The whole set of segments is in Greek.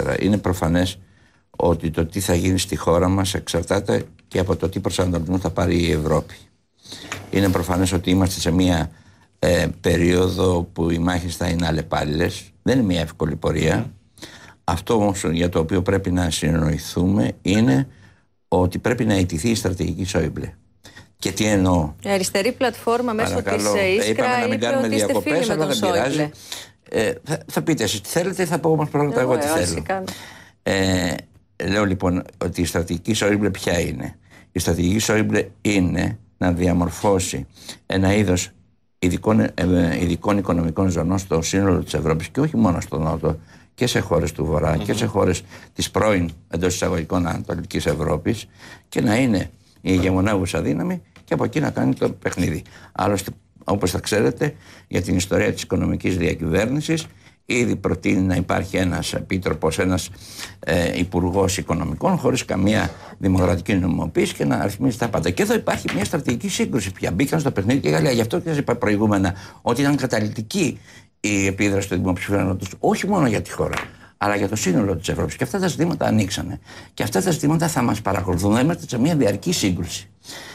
ξεκάθαρα. Είναι προφανές ότι το τι θα γίνει στη χώρα μας εξαρτάται και από το τι προσανατολισμό θα πάρει η Ευρώπη. Είναι προφανές ότι είμαστε σε μια περίοδο που οι μάχες θα είναι αλλεπάλληλες. Δεν είναι μια εύκολη πορεία. Αυτό όμως για το οποίο πρέπει να συνοηθούμε είναι ότι πρέπει να ιτηθεί η στρατηγική Σόιμπλε. Και τι εννοώ? Η αριστερή πλατφόρμα μέσω της Ίσκρα είπε ότι είστε φίλοι με τον Σόιμπλε. Θα πείτε εσείς τι θέλετε, θα πω όμως πρώτα εγώ τι θέλω. Λέω λοιπόν ότι η στρατηγική Σόιμπλε ποια είναι? Η στρατηγική Σόιμπλε είναι να διαμορφώσει ένα είδος ειδικών οικονομικών ζωνών στο σύνολο της Ευρώπης και όχι μόνο στο Νότο, και σε χώρες του Βορρά και σε χώρες της πρώην εντός εισαγωγικών Ανατολικής Ευρώπης, και να είναι η ηγεμονεύουσα δύναμη και από εκεί να κάνει το παιχνίδι. Άλλωστε, όπως θα ξέρετε, για την ιστορία της οικονομικής διακυβέρνησης ήδη προτείνει να υπάρχει ένας επίτροπος, ένας υπουργός οικονομικών χωρίς καμία δημοκρατική νομιμοποίηση και να ρυθμίζει τα πάντα. Και εδώ υπάρχει μια στρατηγική σύγκρουση πια. Μπήκαν στο παιχνίδι και η Γαλλία. Γι' αυτό και σας είπα προηγούμενα ότι ήταν καταλυτική η επίδραση των δημοψηφίων τους, όχι μόνο για τη χώρα, αλλά για το σύνολο της Ευρώπης. Και αυτά τα ζητήματα ανοίξανε. Και αυτά τα ζητήματα θα μας παρακολουθούν. Είμαστε σε μια διαρκή σύγκρουση.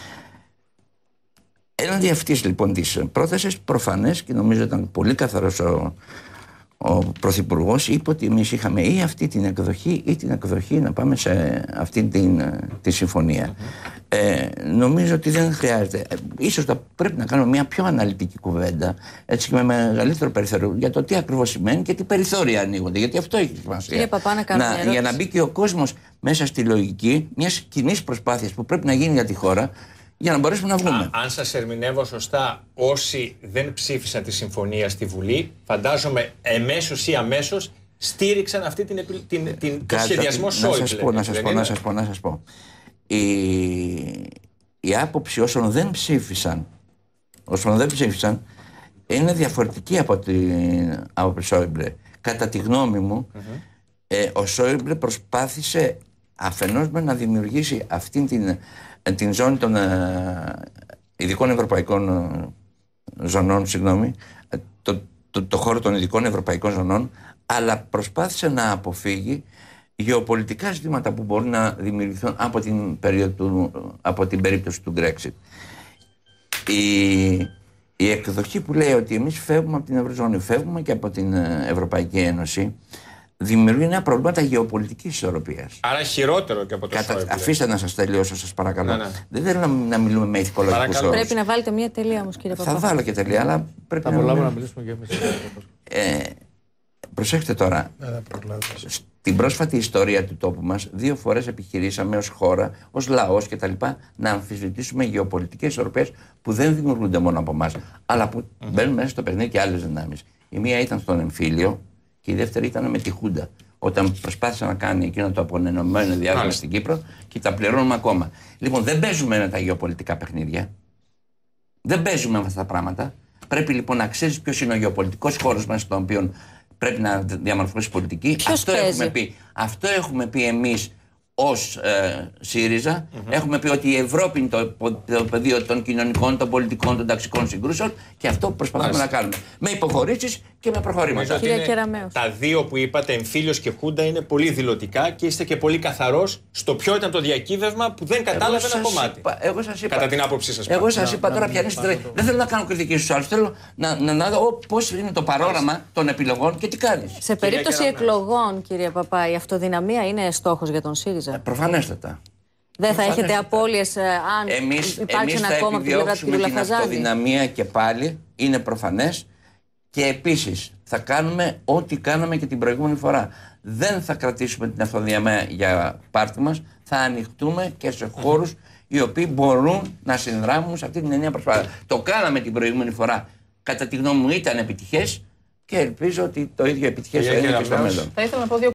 Έναντι αυτής λοιπόν της πρότασης, προφανές και νομίζω ήταν πολύ καθαρός ο Πρωθυπουργός, είπε ότι εμείς είχαμε ή αυτή την εκδοχή ή την εκδοχή να πάμε σε αυτή τη συμφωνία. Νομίζω ότι δεν χρειάζεται. Ίσως θα πρέπει να κάνουμε μια πιο αναλυτική κουβέντα, έτσι και με μεγαλύτερο περιθώριο, για το τι ακριβώς σημαίνει και τι περιθώρια ανοίγονται. Γιατί αυτό έχει σημασία. Για να μπει και ο κόσμος μέσα στη λογική μιας κοινής προσπάθειας που πρέπει να γίνει για τη χώρα, για να μπορέσουμε να βγούμε. Αν σας ερμηνεύω σωστά, όσοι δεν ψήφισαν τη συμφωνία στη Βουλή, φαντάζομαι εμέσως ή αμέσως στήριξαν αυτή το σχεδιασμό Σόιμπλε. Να σας πω. Η άποψη όσων δεν ψήφισαν είναι διαφορετική από την άποψη Σόιμπλε. Κατά τη γνώμη μου, ο Σόιμπλε προσπάθησε αφενός με να δημιουργήσει αυτήν την ζώνη των ειδικών ευρωπαϊκών ζωνών, το χώρο των ειδικών ευρωπαϊκών ζωνών, αλλά προσπάθησε να αποφύγει γεωπολιτικά ζητήματα που μπορούν να δημιουργηθούν από την περίπτωση του Brexit. Η εκδοχή που λέει ότι εμείς φεύγουμε από την Ευρωζώνη, φεύγουμε και από την Ευρωπαϊκή Ένωση, δημιουργεί νέα προβλήματα γεωπολιτικής ισορροπίας. Άρα χειρότερο και από το Σόιμπλε. Αφήστε να σας τελειώσω, σας παρακαλώ. Ναι. Δεν θέλω να μιλούμε με ηθικολογικούς όρους. Πρέπει να βάλετε μια τελεία όμως, κύριε Παπά. Θα βάλω και τελεία, αλλά πρέπει να μιλήσουμε και εμείς. Προσέξτε τώρα. Στην πρόσφατη ιστορία του τόπου μας, 2 φορές επιχειρήσαμε ως χώρα, ως λαός κτλ. Να αμφισβητήσουμε γεωπολιτικές ισορροπίες που δεν δημιουργούνται μόνο από εμάς, αλλά που μπαίνουν μέσα στο παιχνίδι και άλλες δυνάμεις. Η μία ήταν στον εμφύλιο και η δεύτερη ήταν με τη Χούντα. Όταν προσπάθησε να κάνει εκείνο το απονενωμένο διάστημα στην Κύπρο και τα πληρώνουμε ακόμα. Λοιπόν, δεν παίζουμε με τα γεωπολιτικά παιχνίδια. Δεν παίζουμε με αυτά τα πράγματα. Πρέπει λοιπόν να ξέρεις ποιος είναι ο γεωπολιτικός χώρος μέσα στον οποίο πρέπει να διαμορφώσει πολιτική. Αυτό έχουμε πει εμείς ως ΣΥΡΙΖΑ. Έχουμε πει ότι η Ευρώπη είναι το πεδίο των κοινωνικών, των πολιτικών, των ταξικών συγκρούσεων και αυτό προσπαθούμε να κάνουμε. Με υποχωρήσεις και με προχωρήματα. Τα δύο που είπατε, εμφύλιος και Χούντα, είναι πολύ δηλωτικά και είστε και πολύ καθαρός στο ποιο ήταν το διακύβευμα που δεν κατάλαβε ένα κομμάτι. Εγώ σας είπα. Κατά την άποψή σας. Εγώ σας είπα τώρα πιανίστε. Δεν θέλω να κάνω κριτική στους άλλους. Θέλω να δω πώς είναι το παρόραμα των επιλογών και τι κάνεις. Σε περίπτωση εκλογών, κύριε Παπά, η αυτοδυναμία είναι στόχος για τον ΣΥΡΙΖΑ? Προφανέστατα. Δεν θα έχετε απώλειες αν υπάρξει ένα κόμμα από την πλευρά του κ. Λαφαζάνη? Την αυτοδυναμία και πάλι είναι προφανές και επίσης θα κάνουμε ό,τι κάναμε και την προηγούμενη φορά. Δεν θα κρατήσουμε την αυτοδυναμία για πάρτι μας, θα ανοιχτούμε και σε χώρους οι οποίοι μπορούν να συνδράμουν σε αυτή την ενιαία προσπάθεια. Το κάναμε την προηγούμενη φορά, κατά τη γνώμη μου ήταν επιτυχές και ελπίζω ότι το ίδιο επιτυχές θα είναι και στο μέλλον.